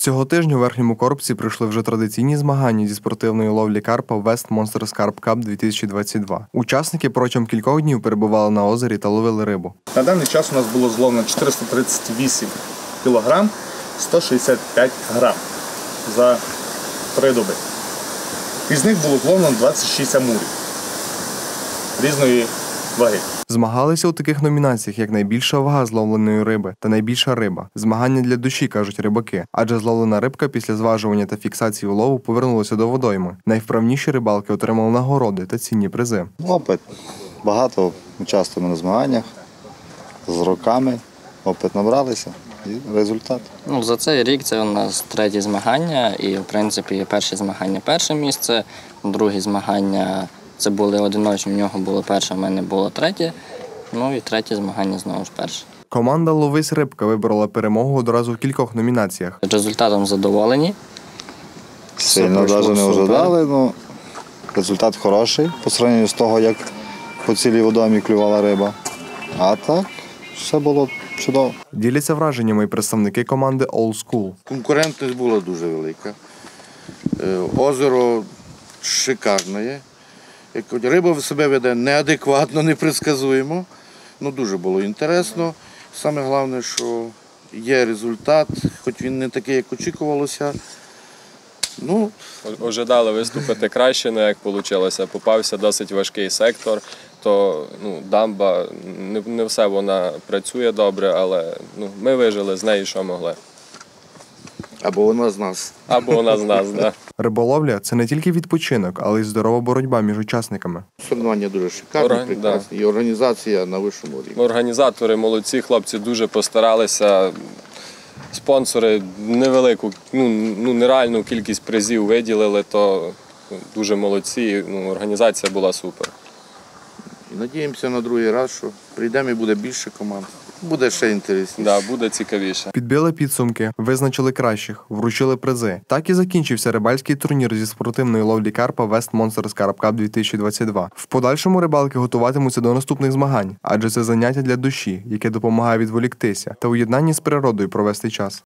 Цього тижня у Верхньому Коробці пройшли вже традиційні змагання зі спортивної ловлі карпа West Monsters Carp Cup 2022. Учасники протягом кількох днів перебували на озері та ловили рибу. На даний час у нас було зловлено 438 кг 165 грам за 3 доби. Із них було зловлено 26 амурів різної ваги. Змагалися у таких номінаціях, як найбільша вага зловленої риби та найбільша риба. Змагання для душі, кажуть рибаки, адже зловлена рибка після зважування та фіксації улову повернулася до водойми. Найвправніші рибалки отримали нагороди та цінні призи. Опит. Багато участвуємо на змаганнях, з роками опит набралися і результат. За цей рік це у нас 3 змагання і, в принципі, перші змагання – перше місце, другі змагання – це були одиночні, в нього було перше, в мене було третє, і третє змагання знову ж перше. Команда «Ловись рибка» виборола перемогу одразу в кількох номінаціях. Результатом задоволені. Сильно навіть не ожидали, але результат хороший по сравненню з того, як по цілій водоймі клювала риба. А так, все було чудово. Діляться враженнями і представники команди Old School. Конкурентність була дуже велика. Озеро шикарне. Риба себе веде неадекватно, непредсказуємо. Дуже було інтересно. Саме головне, що є результат, хоч він не такий, як очікувалося. Ожидали виступити краще, але як вийшло. Попався досить важкий сектор, то дамба, не все вона працює добре, але ми вижили з нею, що могли. Або вона з нас. Або вона з нас, так. Риболовля – це не тільки відпочинок, але й здорова боротьба між учасниками. Соревнування дуже шикарне, прекрасне. І організація на вищому рівні. Організатори молодці, хлопці дуже постаралися. Спонсори невелику, нереальну кількість призів виділили, то дуже молодці, організація була супер. І надіємося на другий раз, що прийдемо і буде більше команд. Буде ще інтересніше. Да, буде цікавіше. Підбили підсумки, визначили кращих, вручили призи. Так і закінчився рибальський турнір зі спортивної ловлі карпа West Monsters Carp Cup 2022. В подальшому рибалки готуватимуться до наступних змагань, адже це заняття для душі, яке допомагає відволіктися та у єднанні з природою провести час.